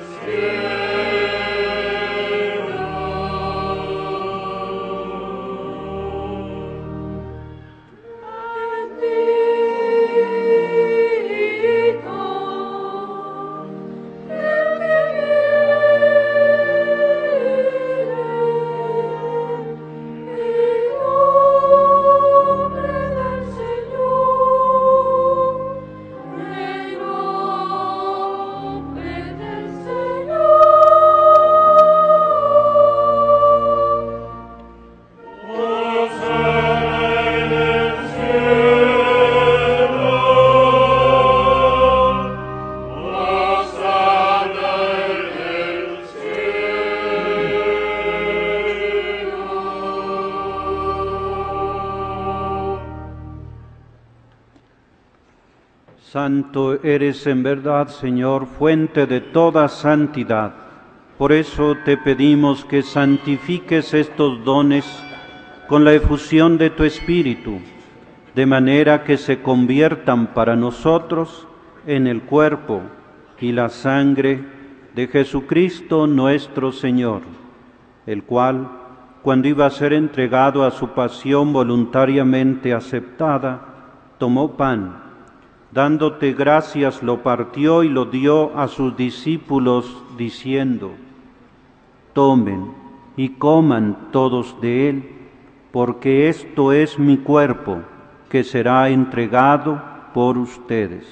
Santo eres en verdad, Señor, fuente de toda santidad. Por eso te pedimos que santifiques estos dones con la efusión de tu Espíritu, de manera que se conviertan para nosotros en el cuerpo y la sangre de Jesucristo nuestro Señor, el cual, cuando iba a ser entregado a su pasión voluntariamente aceptada, tomó pan, dándote gracias, lo partió y lo dio a sus discípulos, diciendo: tomen y coman todos de él, porque esto es mi cuerpo, que será entregado por ustedes.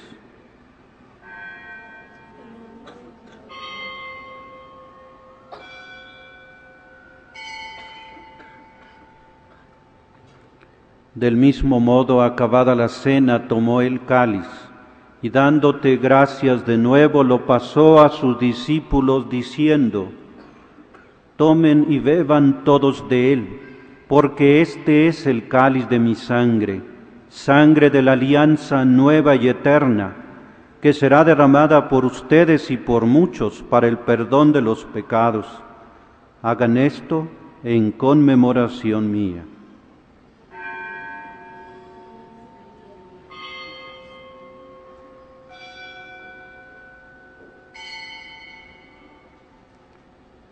Del mismo modo, acabada la cena, tomó el cáliz, y dándote gracias de nuevo, lo pasó a sus discípulos, diciendo: tomen y beban todos de él, porque este es el cáliz de mi sangre, sangre de la alianza nueva y eterna, que será derramada por ustedes y por muchos para el perdón de los pecados. Hagan esto en conmemoración mía.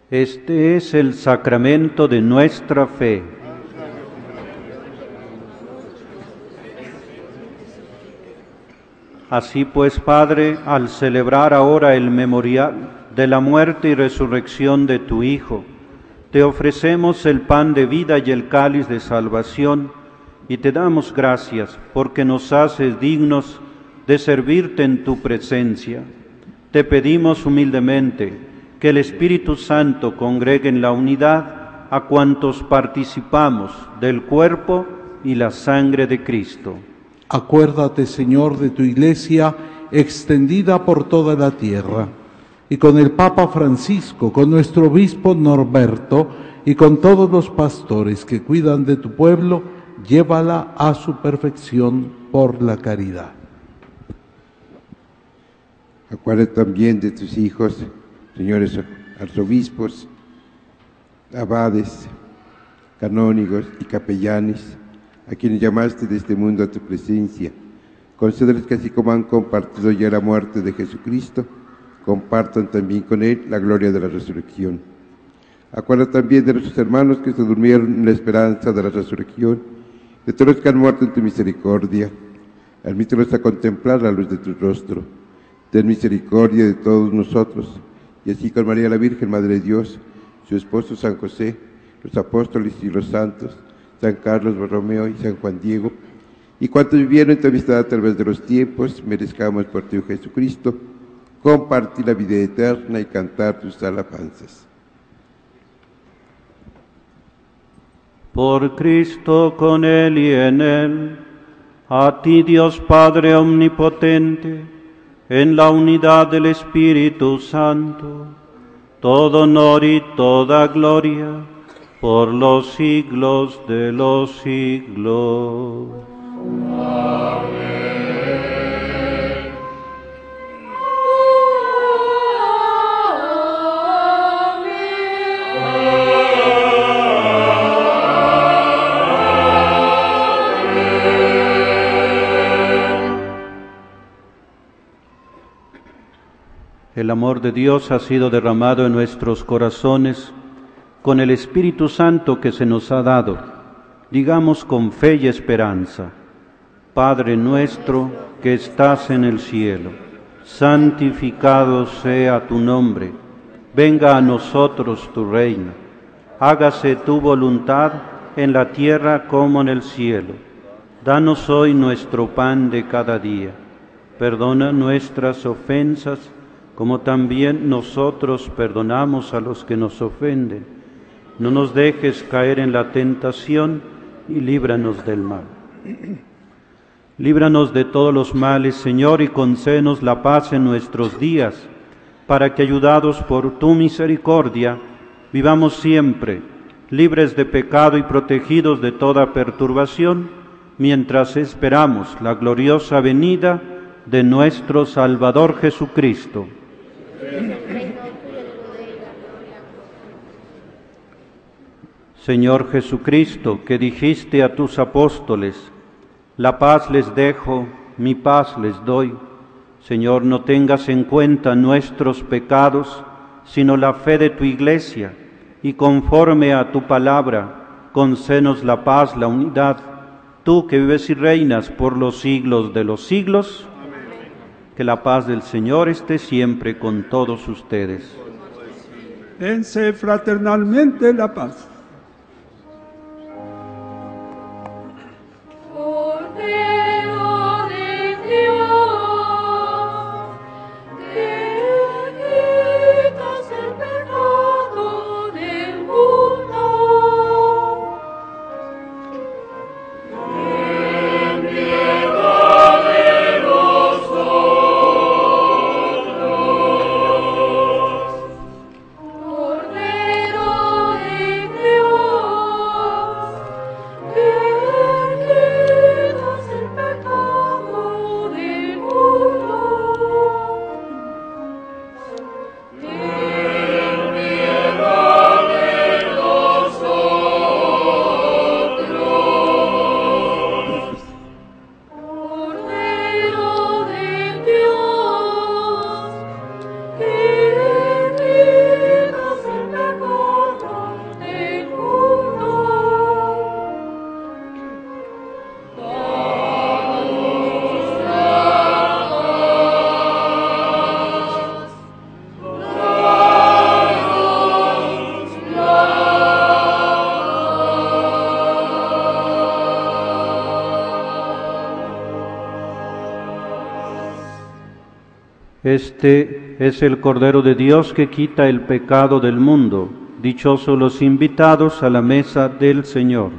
Este es el sacramento de nuestra fe. Así pues, Padre, al celebrar ahora el memorial de la muerte y resurrección de tu Hijo, te ofrecemos el pan de vida y el cáliz de salvación, y te damos gracias porque nos haces dignos de servirte en tu presencia. Te pedimos humildemente que el Espíritu Santo congregue en la unidad a cuantos participamos del cuerpo y la sangre de Cristo. Acuérdate, Señor, de tu Iglesia extendida por toda la tierra, y con el Papa Francisco, con nuestro obispo Norberto y con todos los pastores que cuidan de tu pueblo, llévala a su perfección por la caridad. Acuérdate también de tus hijos, señores arzobispos, abades, canónigos y capellanes, a quienes llamaste de este mundo a tu presencia. Concédeles que así como han compartido ya la muerte de Jesucristo, compartan también con Él la gloria de la resurrección. Acuérdate también de nuestros hermanos que se durmieron en la esperanza de la resurrección, de todos los que han muerto en tu misericordia. Admítelos a contemplar la luz de tu rostro. Ten misericordia de todos nosotros, y así con María la Virgen, Madre de Dios, su esposo San José, los apóstoles y los santos, San Carlos Borromeo y San Juan Diego, y cuantos vivieron en tu amistad a través de los tiempos, merezcamos por ti, Jesucristo, compartir la vida eterna y cantar tus alabanzas. Por Cristo, con Él y en Él, a ti Dios Padre Omnipotente, en la unidad del Espíritu Santo, todo honor y toda gloria, por los siglos de los siglos. Amén. El amor de Dios ha sido derramado en nuestros corazones con el Espíritu Santo que se nos ha dado. Digamos con fe y esperanza: Padre nuestro que estás en el cielo, santificado sea tu nombre. Venga a nosotros tu reino. Hágase tu voluntad en la tierra como en el cielo. Danos hoy nuestro pan de cada día. Perdona nuestras ofensas, como también nosotros perdonamos a los que nos ofenden. No nos dejes caer en la tentación y líbranos del mal. Líbranos de todos los males, Señor, y concédenos la paz en nuestros días, para que, ayudados por tu misericordia, vivamos siempre libres de pecado y protegidos de toda perturbación, mientras esperamos la gloriosa venida de nuestro Salvador Jesucristo. Señor Jesucristo, que dijiste a tus apóstoles: la paz les dejo, mi paz les doy. Señor, no tengas en cuenta nuestros pecados, sino la fe de tu Iglesia, y conforme a tu palabra, concédenos la paz, la unidad. Tú que vives y reinas por los siglos de los siglos, que la paz del Señor esté siempre con todos ustedes. Dense fraternalmente la paz. Cordero de Este es el Cordero de Dios que quita el pecado del mundo. Dichosos los invitados a la mesa del Señor.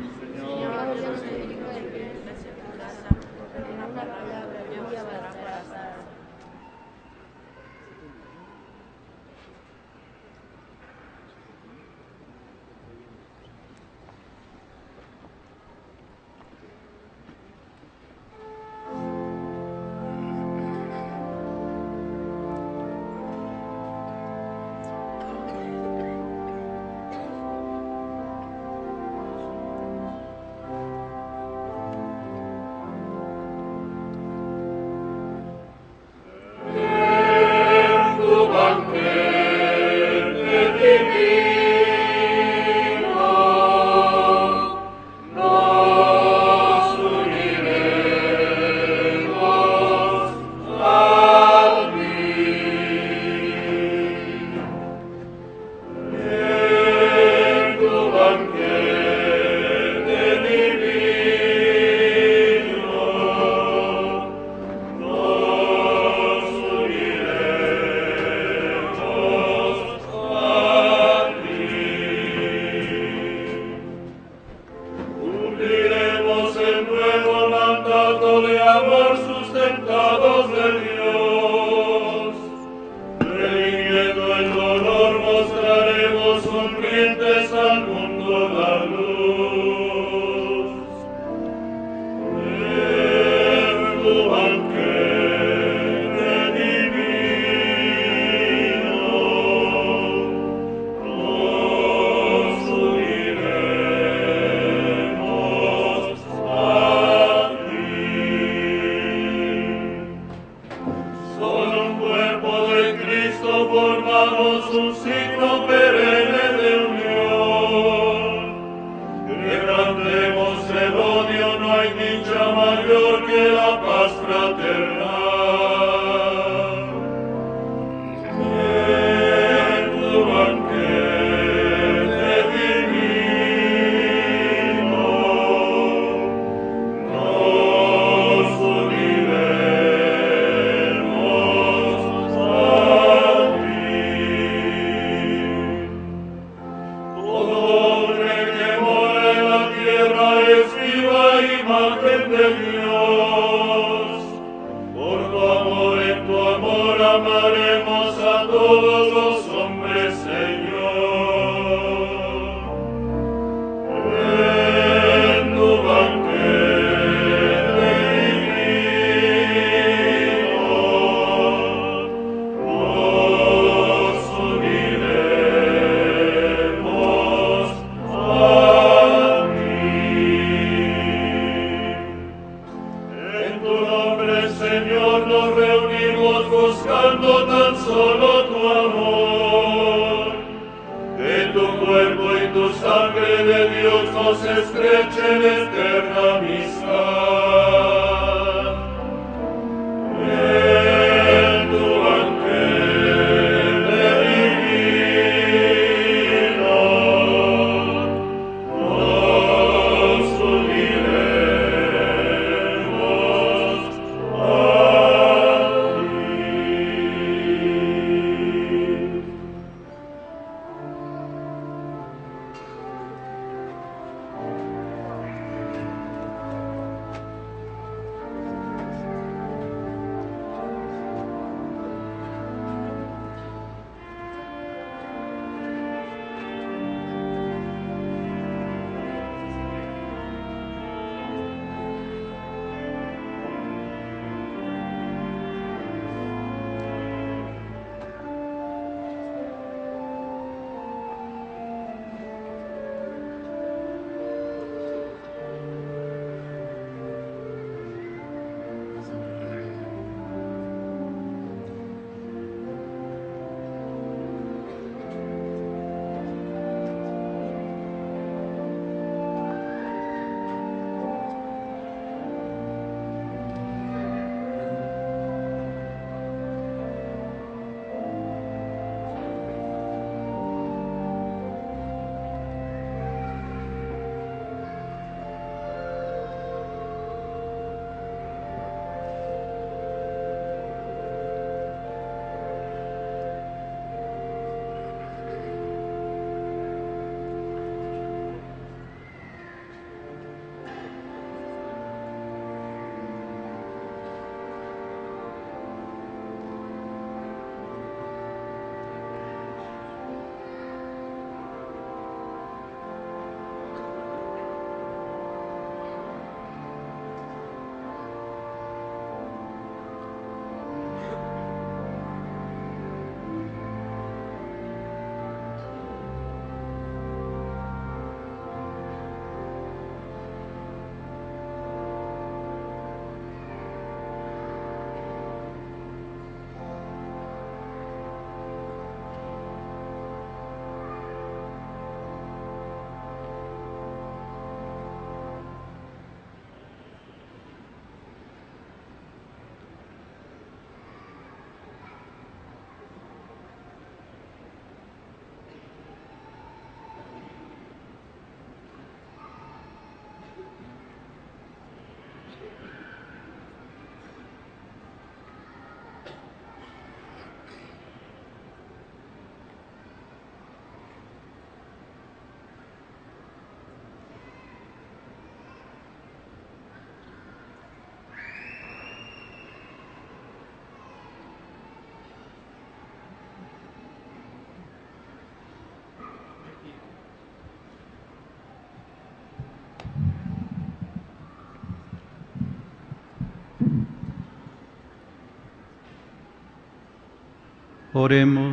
Oremos.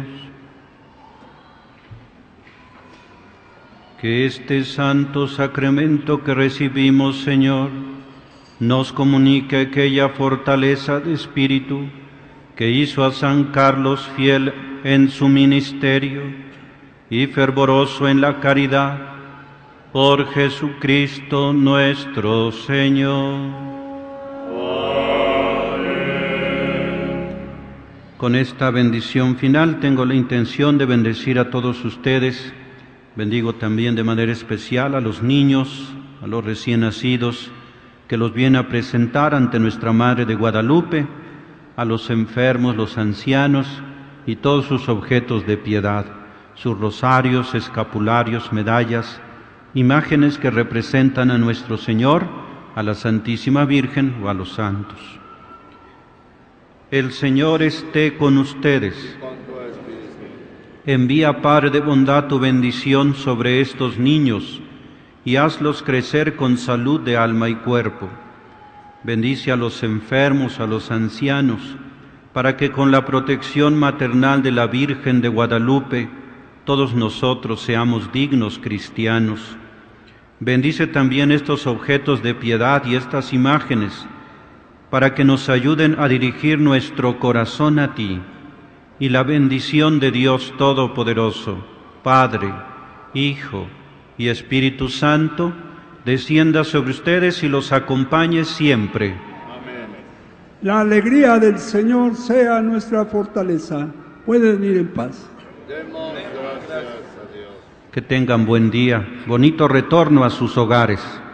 Que este santo sacramento que recibimos, Señor, nos comunique aquella fortaleza de espíritu que hizo a San Carlos fiel en su ministerio y fervoroso en la caridad, por Jesucristo nuestro Señor. Con esta bendición final tengo la intención de bendecir a todos ustedes. Bendigo también de manera especial a los niños, a los recién nacidos, que los viene a presentar ante nuestra Madre de Guadalupe, a los enfermos, los ancianos y todos sus objetos de piedad, sus rosarios, escapularios, medallas, imágenes que representan a nuestro Señor, a la Santísima Virgen o a los santos. El Señor esté con ustedes. Envía, Padre de bondad, tu bendición sobre estos niños y hazlos crecer con salud de alma y cuerpo. Bendice a los enfermos, a los ancianos, para que con la protección maternal de la Virgen de Guadalupe todos nosotros seamos dignos cristianos. Bendice también estos objetos de piedad y estas imágenes, para que nos ayuden a dirigir nuestro corazón a ti, y la bendición de Dios Todopoderoso, Padre, Hijo y Espíritu Santo, descienda sobre ustedes y los acompañe siempre. Amén. La alegría del Señor sea nuestra fortaleza. Pueden ir en paz. Demos gracias a Dios. Que tengan buen día, bonito retorno a sus hogares.